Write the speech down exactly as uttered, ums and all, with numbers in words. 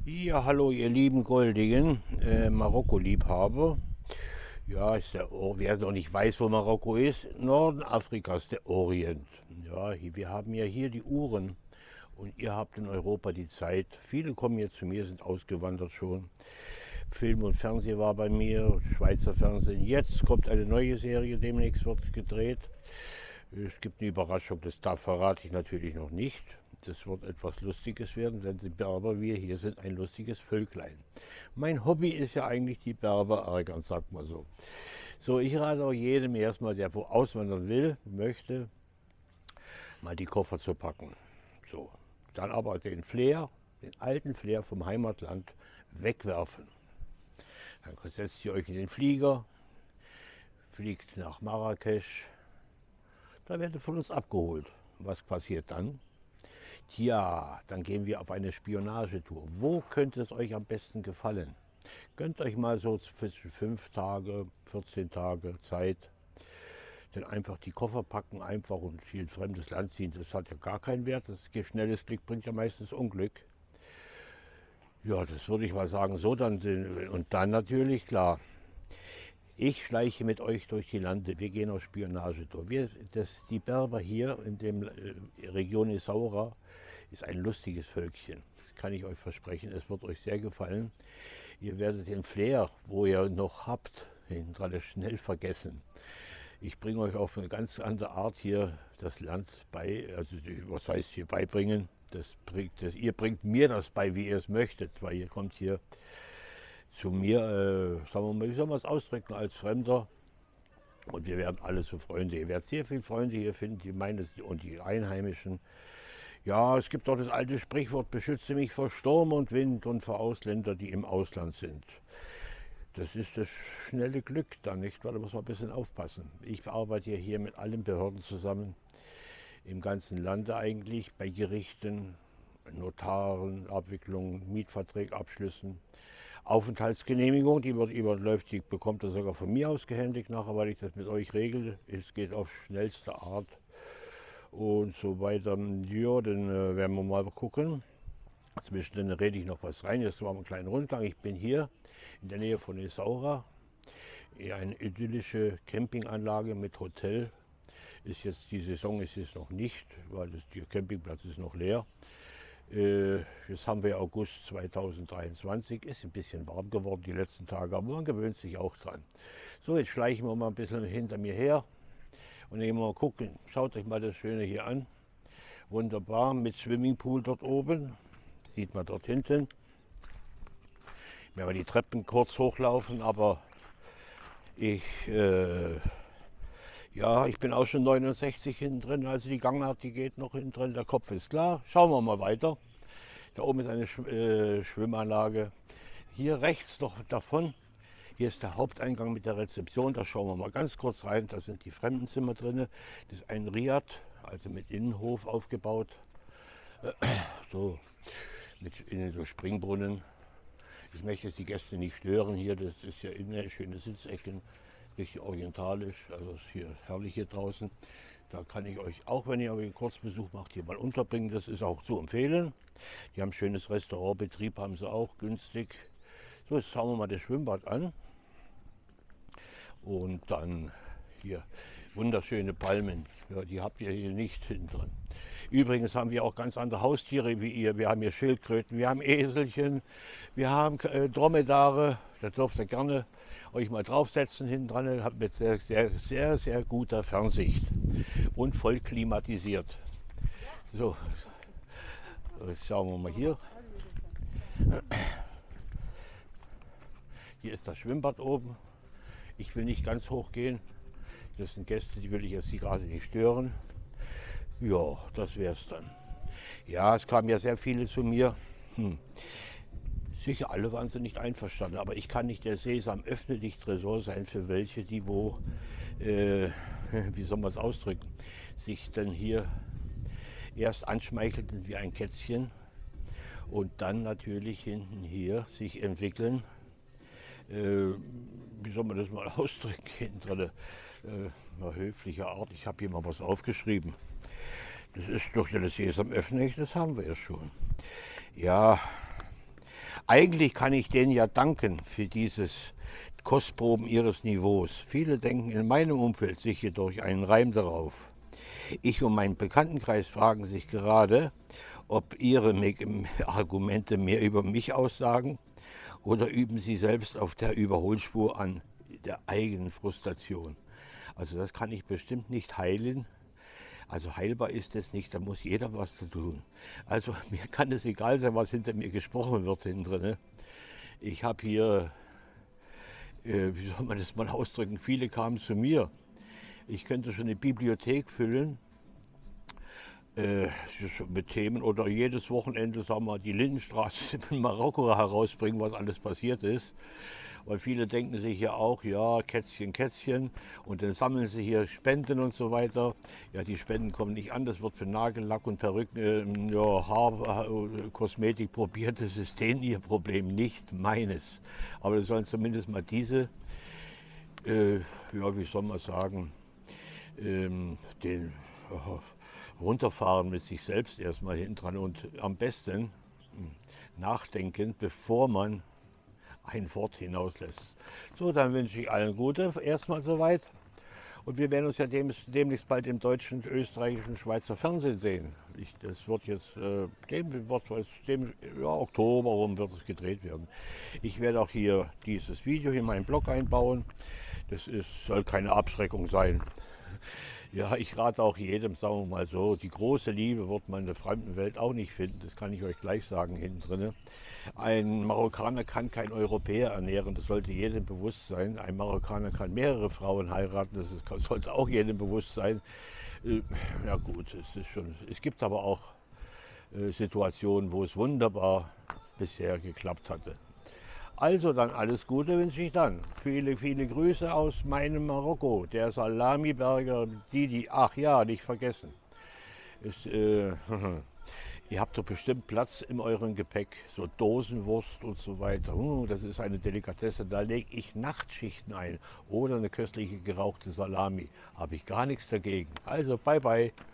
Ja, hallo ihr lieben Goldigen, äh, Marokko-Liebhaber. Ja, ist der Or wer noch nicht weiß, wo Marokko ist, Norden Afrikas, der Orient. Ja, hier, wir haben ja hier die Uhren und ihr habt in Europa die Zeit. Viele kommen jetzt zu mir, sind ausgewandert schon. Film und Fernsehen war bei mir, Schweizer Fernsehen. Jetzt kommt eine neue Serie, demnächst wird gedreht. Es gibt eine Überraschung, das darf verrate ich natürlich noch nicht. Das wird etwas Lustiges werden, denn die Berber, wir hier sind ein lustiges Völklein. Mein Hobby ist ja eigentlich die Berber ärgern, sagt man so. So, ich rate auch jedem erstmal, der wo auswandern will, möchte, mal die Koffer zu packen. So, dann aber den Flair, den alten Flair vom Heimatland wegwerfen. Dann setzt ihr euch in den Flieger, fliegt nach Marrakesch, da werdet ihr von uns abgeholt. Was passiert dann? Tja, dann gehen wir auf eine Spionagetour. Wo könnte es euch am besten gefallen? Gönnt euch mal so zwischen fünf Tage, vierzehn Tage Zeit. Denn einfach die Koffer packen, einfach und hier in ein fremdes Land ziehen, das hat ja gar keinen Wert. Das schnelles Glück bringt ja meistens Unglück. Ja, das würde ich mal sagen. So dann und dann natürlich klar. Ich schleiche mit euch durch die Lande. Wir gehen auf Spionagetour. Wir, das, die Berber hier in der äh, Region Essaouira ist ein lustiges Völkchen. Das kann ich euch versprechen. Es wird euch sehr gefallen. Ihr werdet den Flair, wo ihr noch habt, hinten dran schnell vergessen. Ich bringe euch auf eine ganz andere Art hier das Land bei. Also was heißt hier beibringen? Das bringt, das, ihr bringt mir das bei, wie ihr es möchtet, weil ihr kommt hier zu mir, äh, sagen wir mal, wie soll man es ausdrücken, als Fremder. Und wir werden alle so Freunde. Ihr werdet sehr viele Freunde hier finden, die meinen und die Einheimischen. Ja, es gibt auch das alte Sprichwort, beschütze mich vor Sturm und Wind und vor Ausländer, die im Ausland sind. Das ist das schnelle Glück da, nicht? Weil da muss man ein bisschen aufpassen. Ich arbeite hier mit allen Behörden zusammen, im ganzen Lande eigentlich, bei Gerichten, Notaren, Abwicklungen, Mietverträgen, Abschlüssen. Aufenthaltsgenehmigung, die wird überläuft, die bekommt er sogar von mir aus gehändigt nachher, weil ich das mit euch regle. Es geht auf schnellste Art und so weiter. Ja, dann äh, werden wir mal gucken. Zwischendrin rede ich noch was rein. Jetzt war ein kleiner Rundgang. Ich bin hier in der Nähe von Essaouira. Eine idyllische Campinganlage mit Hotel. Ist jetzt die Saison ist jetzt noch nicht, weil das, der Campingplatz ist noch leer. Jetzt haben wir August zweitausenddreiundzwanzig, ist ein bisschen warm geworden die letzten Tage, aber man gewöhnt sich auch dran. So, jetzt schleichen wir mal ein bisschen hinter mir her und gehen mal gucken. Schaut euch mal das Schöne hier an. Wunderbar, mit Swimmingpool dort oben. Sieht man dort hinten. Ich werde die Treppen kurz hochlaufen, aber ich, äh, ja, ich bin auch schon neunundsechzig hinten drin, also die Gangart, die geht noch hinten drin, der Kopf ist klar. Schauen wir mal weiter. Da oben ist eine Sch äh, Schwimmanlage. Hier rechts noch davon, hier ist der Haupteingang mit der Rezeption. Da schauen wir mal ganz kurz rein. Da sind die Fremdenzimmer drin. Das ist ein Riad, also mit Innenhof aufgebaut. So, mit innen so Springbrunnen. Ich möchte jetzt die Gäste nicht stören hier. Das ist ja innen schöne Sitzecken, richtig orientalisch. Also ist hier herrlich hier draußen. Da kann ich euch, auch wenn ihr einen Kurzbesuch macht, hier mal unterbringen. Das ist auch zu empfehlen. Die haben ein schönes Restaurantbetrieb, haben sie auch, günstig. So, jetzt schauen wir mal das Schwimmbad an. Und dann hier wunderschöne Palmen. Ja, die habt ihr hier nicht hinten drin. Übrigens haben wir auch ganz andere Haustiere wie ihr. Wir haben hier Schildkröten, wir haben Eselchen, wir haben äh, Dromedare. Da dürft ihr gerne euch mal draufsetzen hinten dran. Habt mit sehr, sehr, sehr, sehr guter Fernsicht und voll klimatisiert. So, jetzt schauen wir mal hier. Hier ist das Schwimmbad oben. Ich will nicht ganz hoch gehen. Das sind Gäste, die will ich jetzt gerade nicht stören. Ja, das wäre es dann. Ja, es kamen ja sehr viele zu mir. Hm. Sicher, alle waren sie nicht einverstanden, aber ich kann nicht der Sesam öffne dich Tresor sein für welche, die wo, äh, wie soll man es ausdrücken, sich dann hier erst anschmeichelten wie ein Kätzchen und dann natürlich hinten hier sich entwickeln. Äh, wie soll man das mal ausdrücken, hinten drin, äh, eine höfliche Art. Ich habe hier mal was aufgeschrieben. Das ist doch ja das Sesam öffne ich, das haben wir ja schon. Ja, Eigentlich kann ich denen ja danken für dieses Kostproben ihres Niveaus. Viele denken in meinem Umfeld sich jedoch einen Reim darauf. Ich und mein Bekanntenkreis fragen sich gerade, ob ihre Argumente mehr über mich aussagen oder üben sie selbst auf der Überholspur an der eigenen Frustration. Also das kann ich bestimmt nicht heilen. Also heilbar ist es nicht, da muss jeder was zu tun. Also mir kann es egal sein, was hinter mir gesprochen wird hinten drin. Ich habe hier, äh, wie soll man das mal ausdrücken, viele kamen zu mir. Ich könnte schon eine Bibliothek füllen äh, mit Themen oder jedes Wochenende, sagen wir, die Lindenstraße in Marokko herausbringen, was alles passiert ist. Weil viele denken sich ja auch, ja, Kätzchen, Kätzchen, und dann sammeln sie hier Spenden und so weiter. Ja, die Spenden kommen nicht an, das wird für Nagellack und Perücken, äh, ja, Haar, äh, Kosmetik probiert, das ist denen ihr Problem, nicht meines. Aber sie sollen zumindest mal diese, äh, ja, wie soll man sagen, ähm, den äh, runterfahren mit sich selbst erstmal hinten dran und am besten äh, nachdenken, bevor man ein Wort hinauslässt. So, dann wünsche ich allen Gute, erstmal soweit. Und wir werden uns ja dem, demnächst bald im deutschen, österreichischen, Schweizer Fernsehen sehen. Ich, das wird jetzt, äh, dem, wird, dem, ja, Oktober rum wird es gedreht werden. Ich werde auch hier dieses Video in meinen Blog einbauen. Das ist, soll keine Abschreckung sein. Ja, ich rate auch jedem, sagen wir mal so, die große Liebe wird man in der fremden Welt auch nicht finden, das kann ich euch gleich sagen hinten drin. Ein Marokkaner kann kein Europäer ernähren, das sollte jedem bewusst sein. Ein Marokkaner kann mehrere Frauen heiraten, das ist, sollte auch jedem bewusst sein. Ja gut, es ist schon, es gibt aber auch Situationen, wo es wunderbar bisher geklappt hatte. Also dann alles Gute wünsche ich dann. Viele, viele Grüße aus meinem Marokko. Der Salamiberger Didi. Ach ja, nicht vergessen. Ist, äh, ihr habt doch bestimmt Platz in eurem Gepäck. So Dosenwurst und so weiter. Uh, das ist eine Delikatesse. Da lege ich Nachtschichten ein. Oder eine köstliche gerauchte Salami. Habe ich gar nichts dagegen. Also bye bye.